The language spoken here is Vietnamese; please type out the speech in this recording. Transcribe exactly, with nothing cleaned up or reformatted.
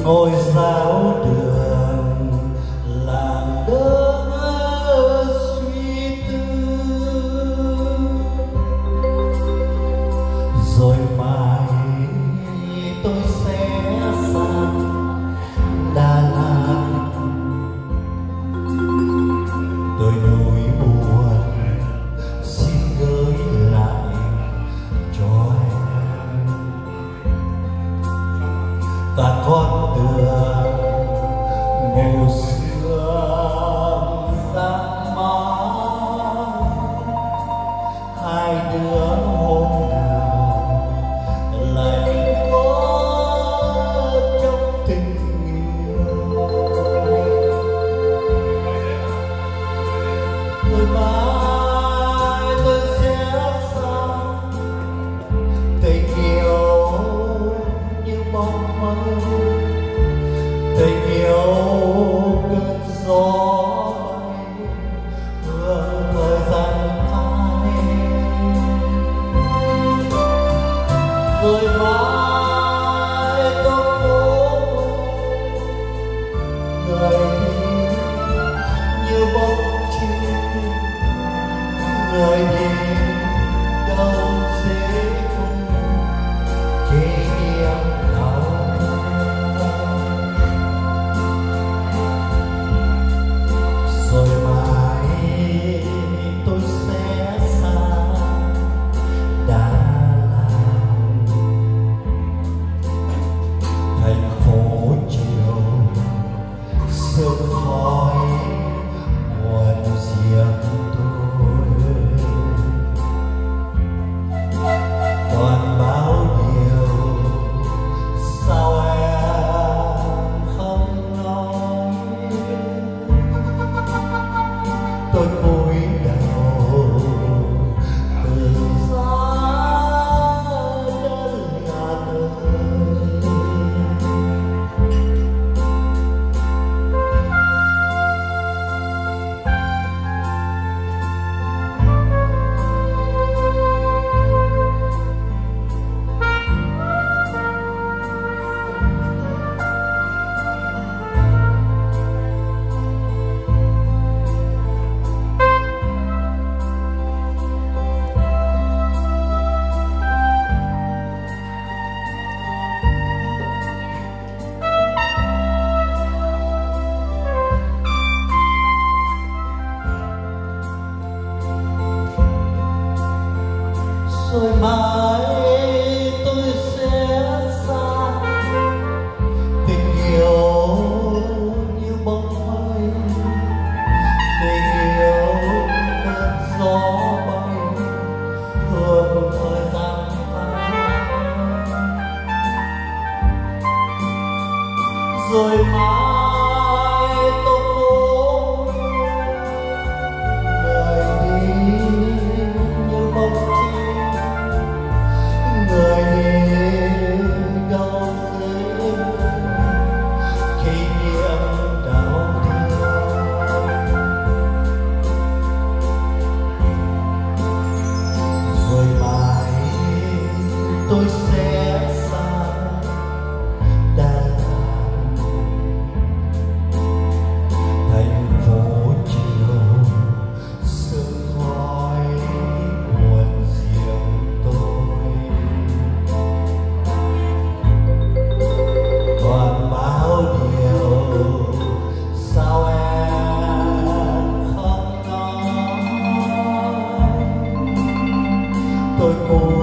ngôi giáo đường làm đỡ suy tư, rồi mai tôi sẽ sang Đà Lạt. Tôi nỗi buồn xin gửi lại cho em, và con đường ngày xưa dáng mong hai đứa hôm nào lại có trong tình yêu. Rồi mai tôi sẽ sang tình yêu như bóng mơ, tình yêu cơn gió bay hương thời gian phai. Rồi mai tôi muốn người đi như bóng chim, người đi đâu dễ không kỷ niệm nào. Rồi mai tôi sẽ sang Đà Lạt, thành phố chiều sương khói muộn riêng tôi. Còn bao điều sao em không nói, tôi cúi đầu từ giá đơn ngàn ơi. Rồi mai tôi sẽ sang tình yêu như bóng mây, tình yêu cơn gió bay hương thời gian phai. Rồi mai tôi muốn người đi như bóng chim, người đi đâu dễ kỷ niệm đau thương. Rồi mai tôi sẽ sang Đà Lạt, thành phố chiều sương khói muộn riêng tôi. Còn bao điều sao em không nói, tôi cố